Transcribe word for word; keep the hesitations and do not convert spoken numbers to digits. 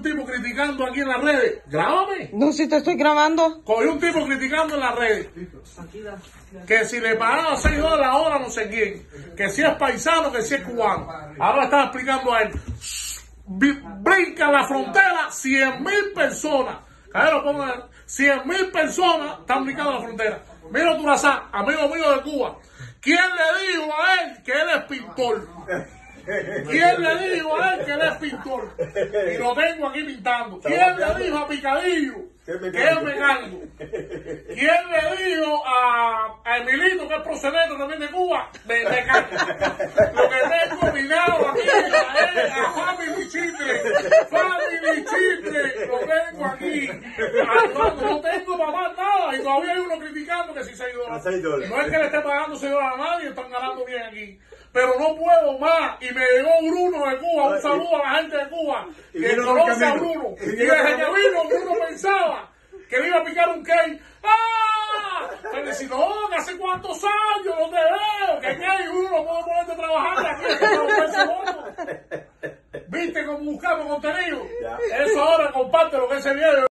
un tipo criticando aquí en las redes. Grábame. No, si te estoy grabando. Cogí un tipo criticando en las redes. Que si le pagaba seis dólares la hora no sé quién. Que si es paisano, que si es cubano. Ahora estaba explicando a él. Brinca la frontera cien mil personas. Caballero, pongan cien mil personas están brincando la frontera. Mira Turazá, amigo mío de Cuba. ¿Quién le dijo a él que él es pintor? ¿Quién le dijo a él que él es pintor? Y lo tengo aquí pintando. ¿Quién le dijo a Picadillo que es mecánico? ¿Quién le dijo a, a Emilito, que es procedente también de Cuba, de mecánico? Lo que tengo mirado aquí es a Family Chitre. Family Chitre, lo tengo aquí. No tengo para más nada. Y todavía hay uno criticando que si seis dólares. No es que le esté pagando seis dólares a nadie, están ganando bien aquí. Pero no puedo más. Y me llegó Bruno de Cuba. Un saludo a la gente de Cuba que conoce a Bruno. Y desde que vino, Bruno pensaba que le iba a picar un cake. ¡Ah! Pero decía, no, que hace cuántos años no te veo. Que cake, Bruno, no puedo ponerte a trabajar aquí. ¿Viste cómo buscamos contenido? Eso ahora comparte lo que ese video.